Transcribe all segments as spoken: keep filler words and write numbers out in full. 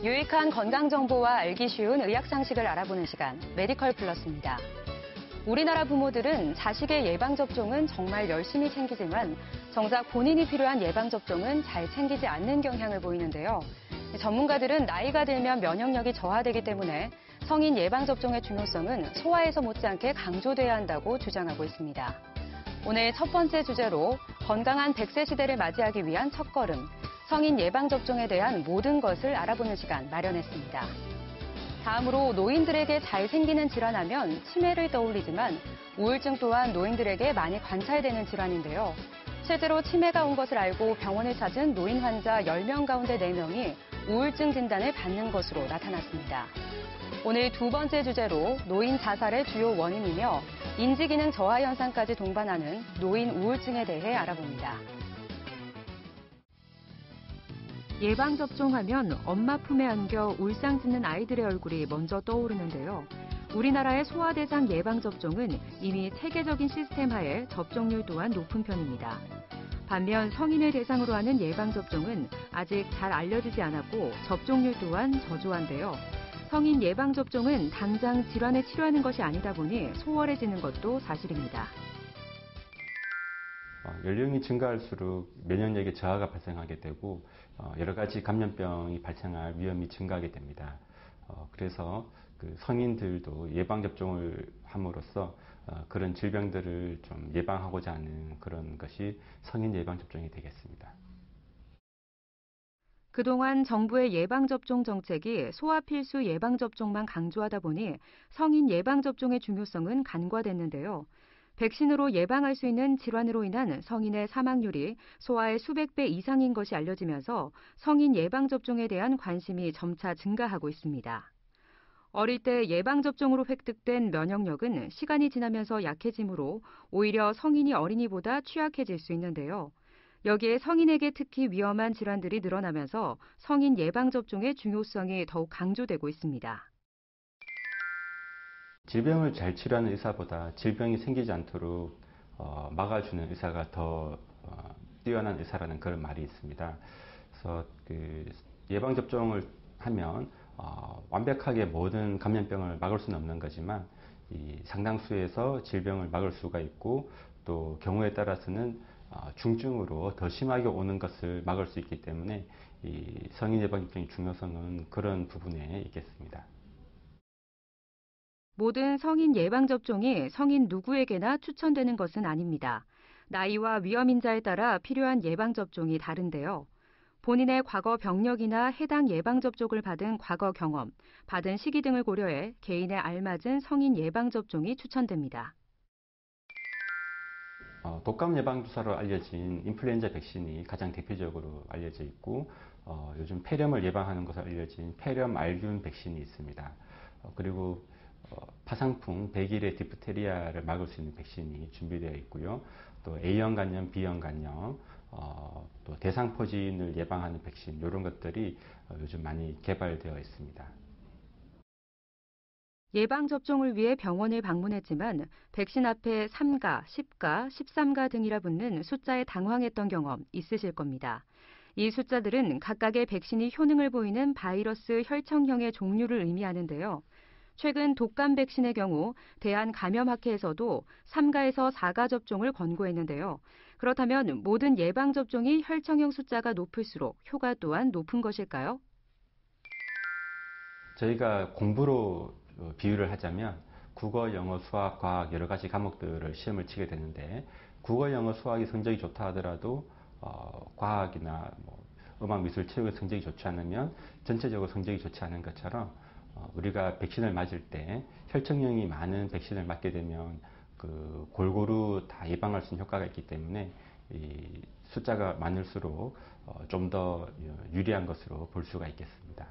유익한 건강 정보와 알기 쉬운 의학 상식을 알아보는 시간, 메디컬 플러스입니다. 우리나라 부모들은 자식의 예방접종은 정말 열심히 챙기지만 정작 본인이 필요한 예방접종은 잘 챙기지 않는 경향을 보이는데요. 전문가들은 나이가 들면 면역력이 저하되기 때문에 성인 예방접종의 중요성은 소아에서 못지않게 강조돼야 한다고 주장하고 있습니다. 오늘 첫 번째 주제로 건강한 백 세 시대를 맞이하기 위한 첫걸음, 성인 예방접종에 대한 모든 것을 알아보는 시간 마련했습니다. 다음으로 노인들에게 잘 생기는 질환하면 치매를 떠올리지만 우울증 또한 노인들에게 많이 관찰되는 질환인데요. 실제로 치매가 온 것을 알고 병원을 찾은 노인 환자 열 명 가운데 네 명이 우울증 진단을 받는 것으로 나타났습니다. 오늘 두 번째 주제로 노인 자살의 주요 원인이며 인지기능 저하 현상까지 동반하는 노인 우울증에 대해 알아봅니다. 예방접종하면 엄마 품에 안겨 울상 짓는 아이들의 얼굴이 먼저 떠오르는데요. 우리나라의 소아대상 예방접종은 이미 체계적인 시스템 하에 접종률 또한 높은 편입니다. 반면 성인을 대상으로 하는 예방접종은 아직 잘 알려지지 않았고 접종률 또한 저조한데요. 성인 예방접종은 당장 질환을 치료하는 것이 아니다 보니 소홀해지는 것도 사실입니다. 연령이 증가할수록 면역력의 저하가 발생하게 되고 여러 가지 감염병이 발생할 위험이 증가하게 됩니다. 그래서 그 성인들도 예방접종을 함으로써 그런 질병들을 좀 예방하고자 하는 그런 것이 성인 예방접종이 되겠습니다. 그동안 정부의 예방접종 정책이 소아 필수 예방접종만 강조하다 보니 성인 예방접종의 중요성은 간과됐는데요. 백신으로 예방할 수 있는 질환으로 인한 성인의 사망률이 소아의 수백 배 이상인 것이 알려지면서 성인 예방접종에 대한 관심이 점차 증가하고 있습니다. 어릴 때 예방접종으로 획득된 면역력은 시간이 지나면서 약해지므로 오히려 성인이 어린이보다 취약해질 수 있는데요. 여기에 성인에게 특히 위험한 질환들이 늘어나면서 성인 예방접종의 중요성이 더욱 강조되고 있습니다. 질병을 잘 치료하는 의사보다 질병이 생기지 않도록 어, 막아주는 의사가 더 어, 뛰어난 의사라는 그런 말이 있습니다. 그래서 그 예방접종을 하면 어, 완벽하게 모든 감염병을 막을 수는 없는 거지만 이 상당수에서 질병을 막을 수가 있고 또 경우에 따라서는 어, 중증으로 더 심하게 오는 것을 막을 수 있기 때문에 이 성인 예방접종의 중요성은 그런 부분에 있겠습니다. 모든 성인 예방접종이 성인 누구에게나 추천되는 것은 아닙니다. 나이와 위험인자에 따라 필요한 예방접종이 다른데요. 본인의 과거 병력이나 해당 예방접종을 받은 과거 경험, 받은 시기 등을 고려해 개인에 알맞은 성인 예방접종이 추천됩니다. 어, 독감 예방주사로 알려진 인플루엔자 백신이 가장 대표적으로 알려져 있고 어, 요즘 폐렴을 예방하는 것으로 알려진 폐렴 알균 백신이 있습니다. 어, 그리고 어, 파상풍, 백일의 디프테리아를 막을 수 있는 백신이 준비되어 있고요. 또 A형 간염, B형 간염, 어, 또 대상포진을 예방하는 백신 이런 것들이 어, 요즘 많이 개발되어 있습니다. 예방접종을 위해 병원을 방문했지만 백신 앞에 삼가, 십가, 십삼가 등이라 붙는 숫자에 당황했던 경험 있으실 겁니다. 이 숫자들은 각각의 백신이 효능을 보이는 바이러스 혈청형의 종류를 의미하는데요. 최근 독감 백신의 경우 대한감염학회에서도 삼가에서 사가 접종을 권고했는데요. 그렇다면 모든 예방접종이 혈청형 숫자가 높을수록 효과 또한 높은 것일까요? 저희가 공부로 비유를 하자면 국어, 영어, 수학, 과학 여러 가지 과목들을 시험을 치게 되는데 국어, 영어, 수학이 성적이 좋다 하더라도 어, 과학이나 뭐 음악, 미술, 체육의 성적이 좋지 않으면 전체적으로 성적이 좋지 않은 것처럼 어, 우리가 백신을 맞을 때 혈청형이 많은 백신을 맞게 되면 그 골고루 다 예방할 수 있는 효과가 있기 때문에 이 숫자가 많을수록 어, 좀 더 유리한 것으로 볼 수가 있겠습니다.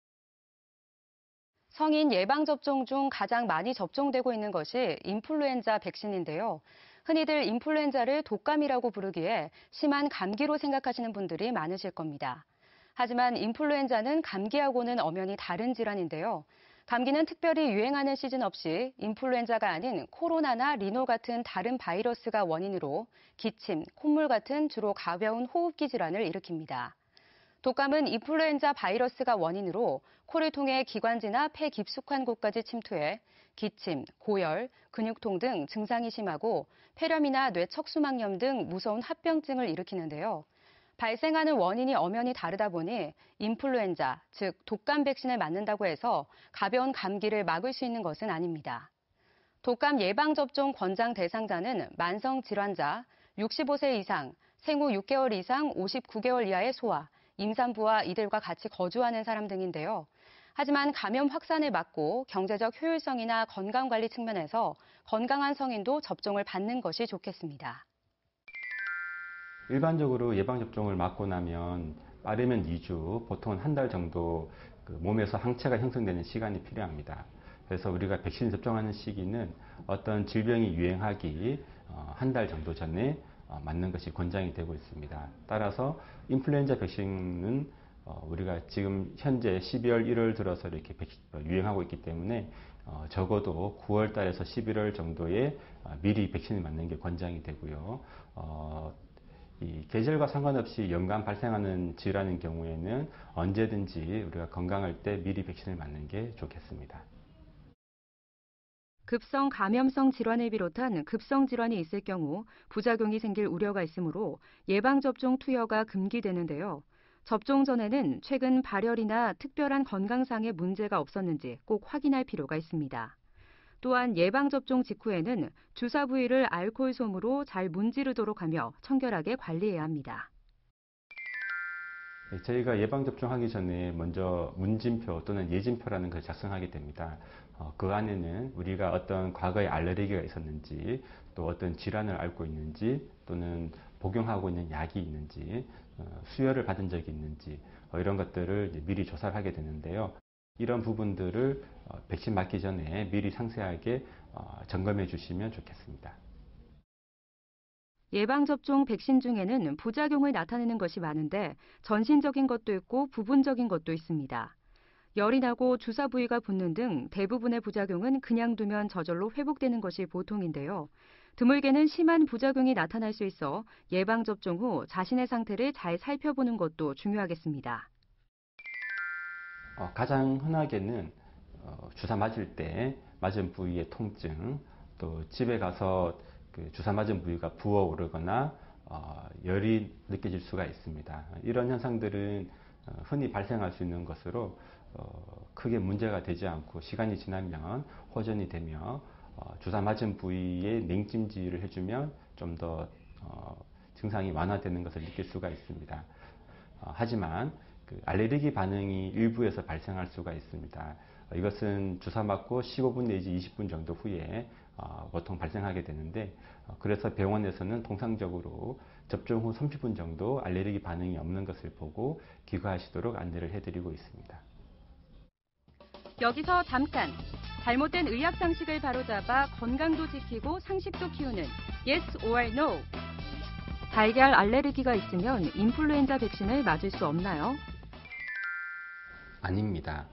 성인 예방접종 중 가장 많이 접종되고 있는 것이 인플루엔자 백신인데요. 흔히들 인플루엔자를 독감이라고 부르기에 심한 감기로 생각하시는 분들이 많으실 겁니다. 하지만 인플루엔자는 감기하고는 엄연히 다른 질환인데요. 감기는 특별히 유행하는 시즌 없이 인플루엔자가 아닌 코로나나 리노 같은 다른 바이러스가 원인으로 기침, 콧물 같은 주로 가벼운 호흡기 질환을 일으킵니다. 독감은 인플루엔자 바이러스가 원인으로 코를 통해 기관지나 폐 깊숙한 곳까지 침투해 기침, 고열, 근육통 등 증상이 심하고 폐렴이나 뇌척수막염 등 무서운 합병증을 일으키는데요. 발생하는 원인이 엄연히 다르다 보니 인플루엔자, 즉 독감 백신을 맞는다고 해서 가벼운 감기를 막을 수 있는 것은 아닙니다. 독감 예방접종 권장 대상자는 만성 질환자, 육십오 세 이상, 생후 육 개월 이상 오십구 개월 이하의 소아, 임산부와 이들과 같이 거주하는 사람 등인데요. 하지만 감염 확산을 막고 경제적 효율성이나 건강관리 측면에서 건강한 성인도 접종을 받는 것이 좋겠습니다. 일반적으로 예방접종을 맞고 나면 빠르면 이 주, 보통은 한 달 정도 그 몸에서 항체가 형성되는 시간이 필요합니다. 그래서 우리가 백신을 접종하는 시기는 어떤 질병이 유행하기 한 달 정도 전에 맞는 것이 권장이 되고 있습니다. 따라서 인플루엔자 백신은 우리가 지금 현재 십이월, 일월 들어서 이렇게 유행하고 있기 때문에 적어도 구월 달에서 십일월 정도에 미리 백신을 맞는 게 권장이 되고요. 이 계절과 상관없이 연간 발생하는 질환인 경우에는 언제든지 우리가 건강할 때 미리 백신을 맞는 게 좋겠습니다. 급성 감염성 질환을 비롯한 급성 질환이 있을 경우 부작용이 생길 우려가 있으므로 예방접종 투여가 금기되는데요. 접종 전에는 최근 발열이나 특별한 건강상의 문제가 없었는지 꼭 확인할 필요가 있습니다. 또한 예방접종 직후에는 주사 부위를 알코올솜으로 잘 문지르도록 하며 청결하게 관리해야 합니다. 저희가 예방접종하기 전에 먼저 문진표 또는 예진표라는 것을 작성하게 됩니다. 어, 그 안에는 우리가 어떤 과거에 알레르기가 있었는지, 또 어떤 질환을 앓고 있는지, 또는 복용하고 있는 약이 있는지, 어, 수혈을 받은 적이 있는지, 어, 이런 것들을 미리 조사를 하게 되는데요. 이런 부분들을 어, 백신 맞기 전에 미리 상세하게 어, 점검해 주시면 좋겠습니다. 예방접종 백신 중에는 부작용을 나타내는 것이 많은데 전신적인 것도 있고 부분적인 것도 있습니다. 열이 나고 주사 부위가 붓는 등 대부분의 부작용은 그냥 두면 저절로 회복되는 것이 보통인데요. 드물게는 심한 부작용이 나타날 수 있어 예방접종 후 자신의 상태를 잘 살펴보는 것도 중요하겠습니다. 어, 가장 흔하게는 어, 주사 맞을 때 맞은 부위의 통증, 또 집에 가서 그 주사 맞은 부위가 부어오르거나 어, 열이 느껴질 수가 있습니다. 이런 현상들은 어, 흔히 발생할 수 있는 것으로 어, 크게 문제가 되지 않고 시간이 지나면 호전이 되며 어, 주사 맞은 부위에 냉찜질을 해주면 좀 더 어, 증상이 완화되는 것을 느낄 수가 있습니다. 어, 하지만 그 알레르기 반응이 일부에서 발생할 수가 있습니다. 어, 이것은 주사 맞고 십오 분 내지 이십 분 정도 후에 어, 보통 발생하게 되는데 어, 그래서 병원에서는 통상적으로 접종 후 삼십 분 정도 알레르기 반응이 없는 것을 보고 귀가하시도록 안내를 해드리고 있습니다. 여기서 잠깐! 잘못된 의학 상식을 바로잡아 건강도 지키고 상식도 키우는 Yes or No. 달걀 알레르기가 있으면 인플루엔자 백신을 맞을 수 없나요? 아닙니다.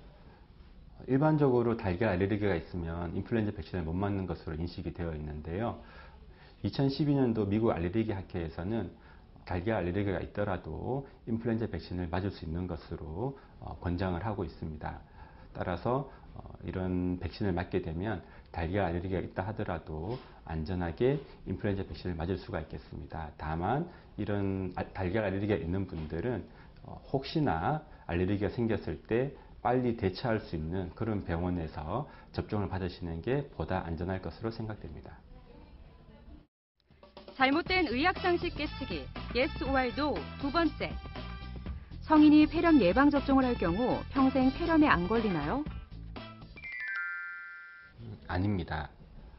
일반적으로 달걀 알레르기가 있으면 인플루엔자 백신을 못 맞는 것으로 인식이 되어 있는데요. 이천십이 년도 미국 알레르기 학회에서는 달걀 알레르기가 있더라도 인플루엔자 백신을 맞을 수 있는 것으로 권장을 하고 있습니다. 따라서 이런 백신을 맞게 되면 달걀 알레르기가 있다 하더라도 안전하게 인플루엔자 백신을 맞을 수가 있겠습니다. 다만 이런 달걀 알레르기가 있는 분들은 혹시나 알레르기가 생겼을 때 빨리 대처할 수 있는 그런 병원에서 접종을 받으시는 게 보다 안전할 것으로 생각됩니다. 잘못된 의학상식 깨치기, Yes or No 두 번째. 성인이 폐렴 예방접종을 할 경우 평생 폐렴에 안 걸리나요? 아닙니다.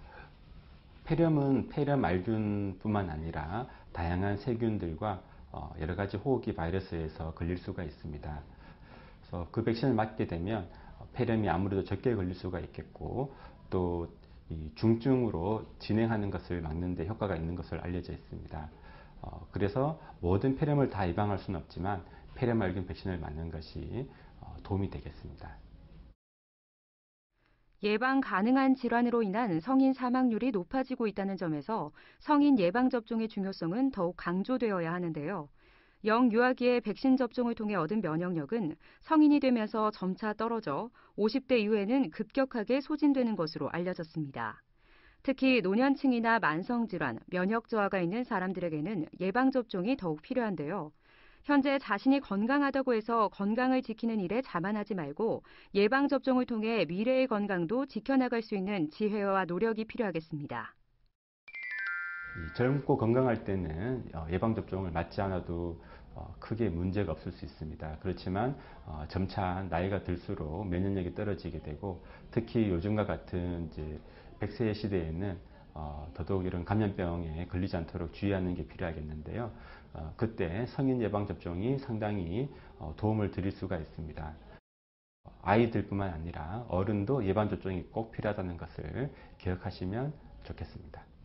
폐렴은 폐렴 알균뿐만 아니라 다양한 세균들과 여러 가지 호흡기 바이러스에서 걸릴 수가 있습니다. 그래서 그 백신을 맞게 되면 폐렴이 아무래도 적게 걸릴 수가 있겠고 또 이 중증으로 진행하는 것을 막는 데 효과가 있는 것을 알려져 있습니다. 어, 그래서 모든 폐렴을 다 예방할 수는 없지만 폐렴 알균 백신을 맞는 것이 어, 도움이 되겠습니다. 예방 가능한 질환으로 인한 성인 사망률이 높아지고 있다는 점에서 성인 예방접종의 중요성은 더욱 강조되어야 하는데요. 영유아기의 백신 접종을 통해 얻은 면역력은 성인이 되면서 점차 떨어져 오십 대 이후에는 급격하게 소진되는 것으로 알려졌습니다. 특히 노년층이나 만성질환, 면역 저하가 있는 사람들에게는 예방접종이 더욱 필요한데요. 현재 자신이 건강하다고 해서 건강을 지키는 일에 자만하지 말고 예방접종을 통해 미래의 건강도 지켜나갈 수 있는 지혜와 노력이 필요하겠습니다. 젊고 건강할 때는 예방접종을 맞지 않아도 크게 문제가 없을 수 있습니다. 그렇지만 점차 나이가 들수록 면역력이 떨어지게 되고 특히 요즘과 같은 이제 백 세 시대에는 더더욱 이런 감염병에 걸리지 않도록 주의하는 게 필요하겠는데요. 그때 성인 예방접종이 상당히 도움을 드릴 수가 있습니다. 아이들뿐만 아니라 어른도 예방접종이 꼭 필요하다는 것을 기억하시면 좋겠습니다.